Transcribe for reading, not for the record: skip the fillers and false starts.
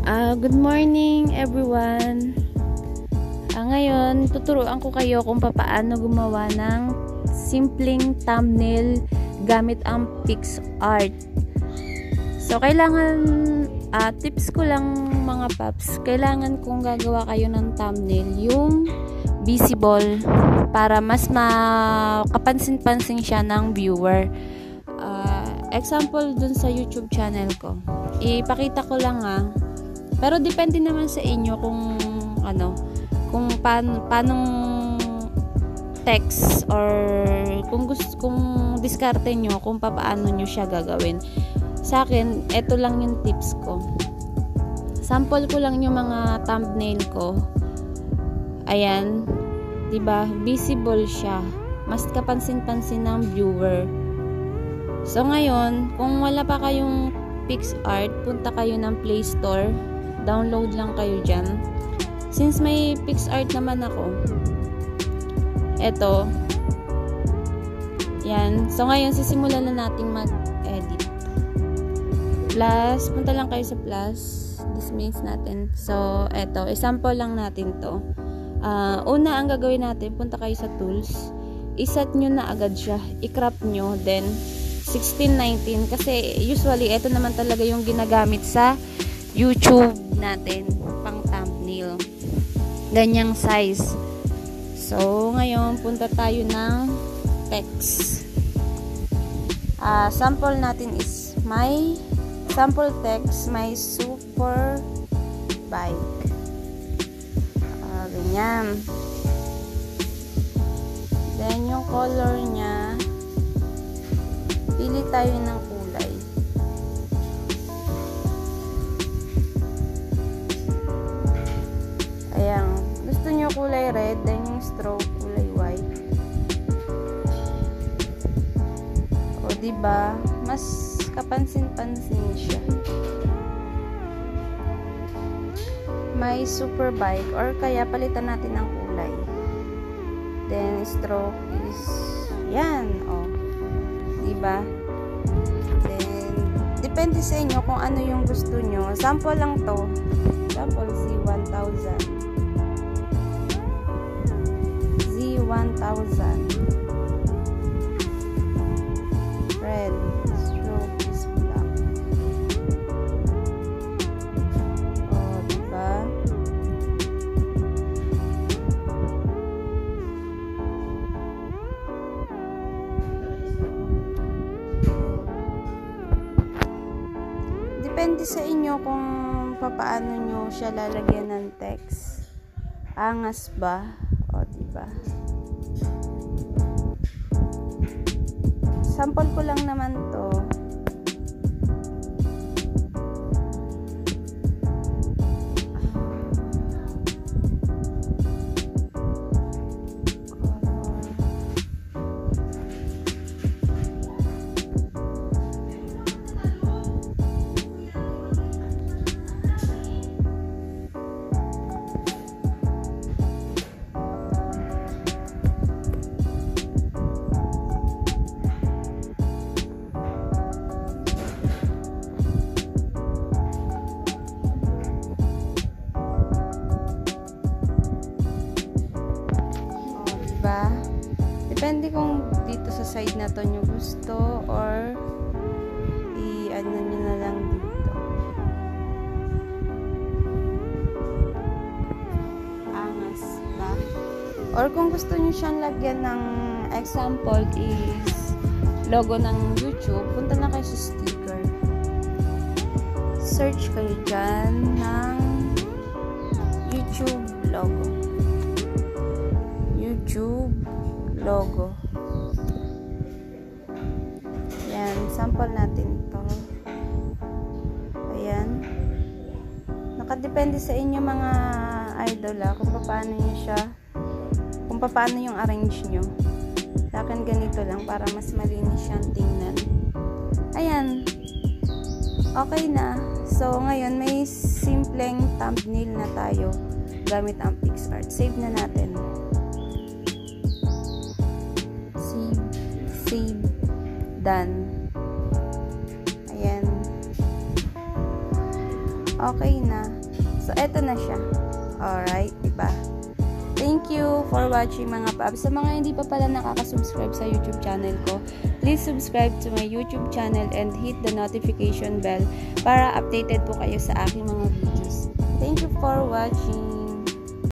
Good morning everyone. Ngayon, tuturuan ko kayo kung paano gumawa ng simpleng thumbnail gamit ang PicsArt. So, kailangan, tips ko lang mga paps, kailangan kung gagawa kayo ng thumbnail, yung visible para mas makapansin-pansin siya ng viewer. Example dun sa YouTube channel ko. Ipakita ko lang pero depende naman sa inyo kung paano text or kung diskarte nyo kung paano nyo siya gagawin. Sa akin, eto lang yung tips ko. Sample ko lang yung mga thumbnail ko. Ayan, 'di ba? Visible siya. Mas kapansin-pansin ng viewer. So ngayon, kung wala pa kayong PicsArt, punta kayo ng Play Store. Download lang kayo dyan. Since may PicsArt naman ako, eto, yan. So ngayon, sisimulan na natin mag-edit. Plus, punta lang kayo sa plus. Dismiss natin. So, eto, example lang natin to. Una, ang gagawin natin, punta kayo sa tools. Iset nyo na agad siya. I-crop nyo. Then, 16:19 kasi usually ito naman talaga yung ginagamit sa YouTube natin pang thumbnail, ganyang size. So ngayon punta tayo ng text. Sample natin is my sample text, my super bike, ganyan. Then yung color nya, pili tayo ng kulay. Ayan. Gusto nyo kulay red, then yung stroke kulay white. O, diba? Mas kapansin-pansin siya. May super bike, or kaya palitan natin ng kulay. Then, stroke is yan, o. Diba? Then, depende sa inyo kung ano yung gusto nyo. Sample lang to. Sample Z1000. Z1000. Red. Stroke is black. Oh, diba? Depende sa inyo kung paano nyo siya lalagyan ng text. Angas ba? O, diba? Sample ko lang naman to. Depende kung dito sa side na to nyo gusto or i-ano nyo na lang dito. Angas ba? Or kung gusto nyo siyang lagyan ng example is logo ng YouTube, punta na kayo sa sticker. Search kayo dyan ng YouTube logo. YouTube logo. Yan, sample natin to. Ayan. Nakadepende sa inyo mga idol kung paano nyo siya, kung paano yung arrange nyo. Sa akin ganito lang para mas malinis siyang tingnan. Ayan. Okay na. So, ngayon may simpleng thumbnail na tayo gamit ang PicsArt. Save na natin. Save. Done. Ayan. Okay na. So, eto na siya. Alright, diba? Thank you for watching mga paps. Sa mga hindi pa pala nakaka-subscribe sa YouTube channel ko, please subscribe to my YouTube channel and hit the notification bell para updated po kayo sa aking mga videos. Thank you for watching.